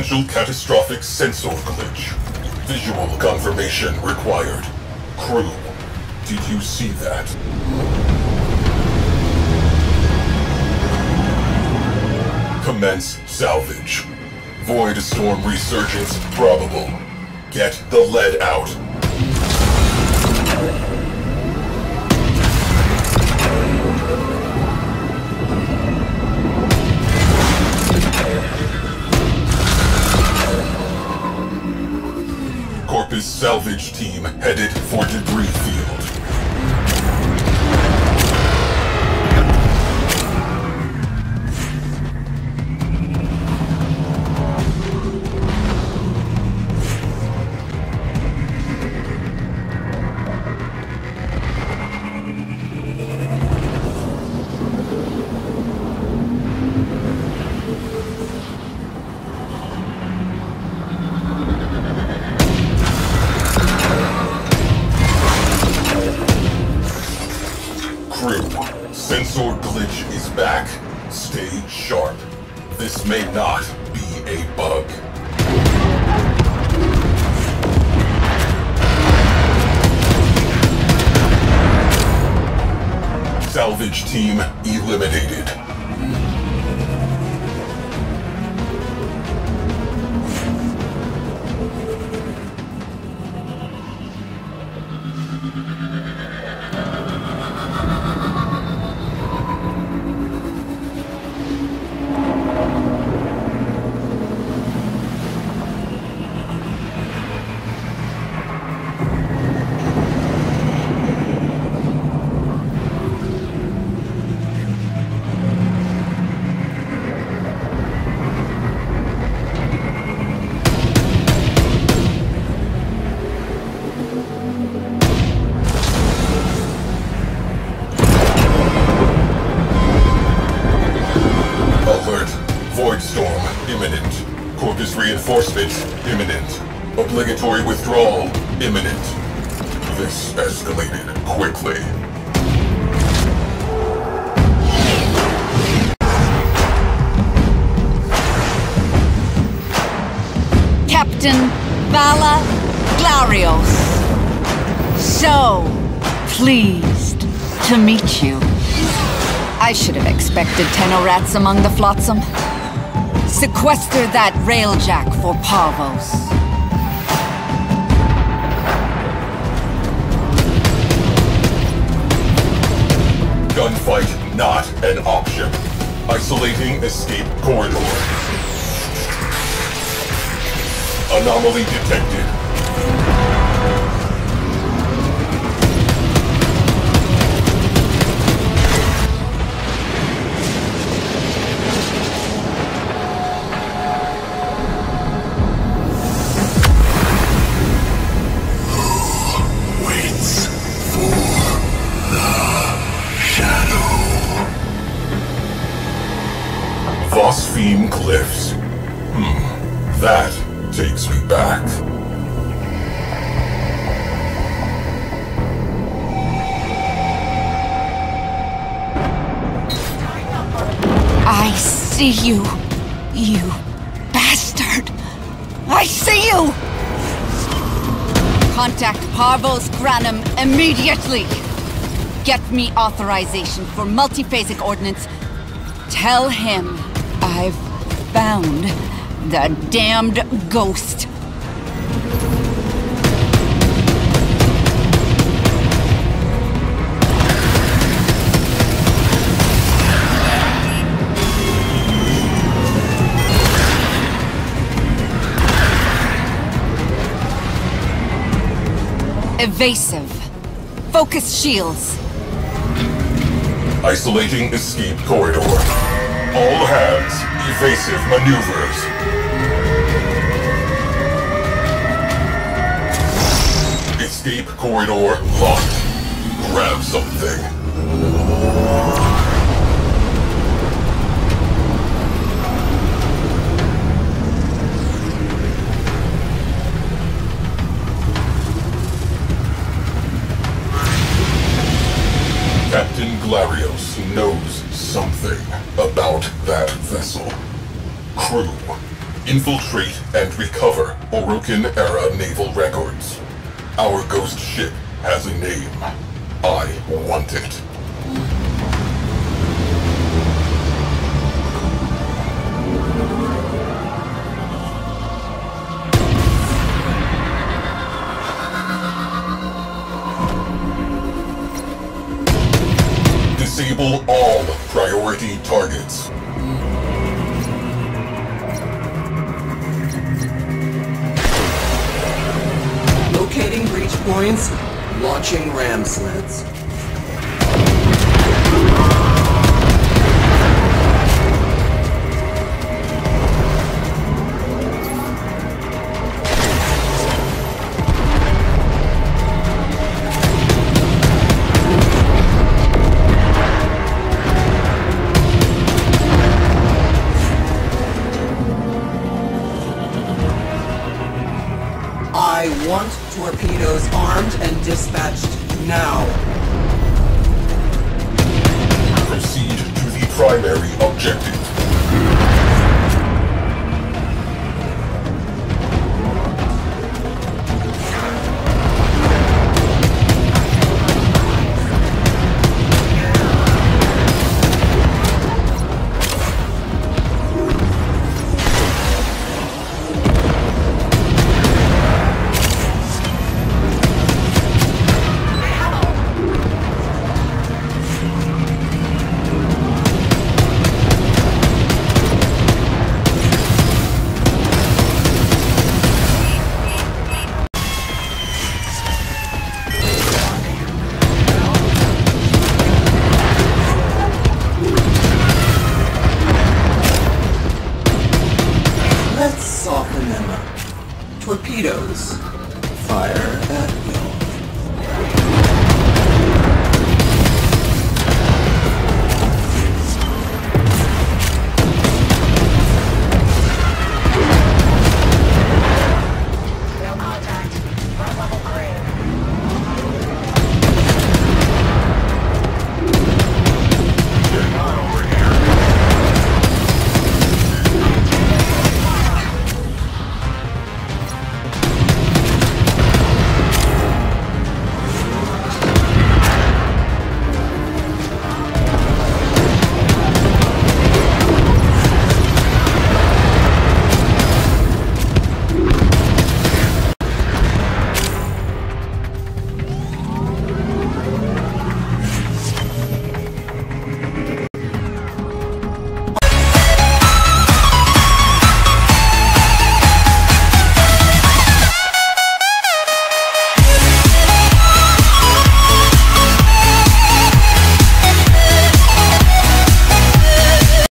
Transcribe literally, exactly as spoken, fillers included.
Potential catastrophic sensor glitch. Visual confirmation required. Crew, did you see that? Commence salvage. Void storm resurgence probable. Get the lead out. Corpus salvage team headed for debris field. Sensor glitch is back. Stay sharp. This may not be a bug. Salvage team eliminated. Void storm imminent. Corpus reinforcements imminent. Obligatory withdrawal imminent. This escalated quickly. Captain Vala Glarios. So pleased to meet you. I should have expected Tenorats among the flotsam. Sequester that railjack for Parvos. Gunfight not an option. Isolating escape corridor. Anomaly detected. Phosphine Cliffs. Hmm, that takes me back. I see you, you bastard. I see you! Contact Parvos Granum immediately. Get me authorization for multiphasic ordnance. Tell him I've found the damned ghost. Evasive. Focus shields. Isolating escape corridor. All hands, evasive maneuvers. Escape corridor locked. Grab something. Captain Glarios knows something about that vessel. Crew, Infiltrate and recover Orokin-era naval records. Our ghost ship has a name. I want it. Disable all priority targets. Locating breach points. Launching ram sleds. I want torpedoes armed and dispatched now. Proceed to the primary objective.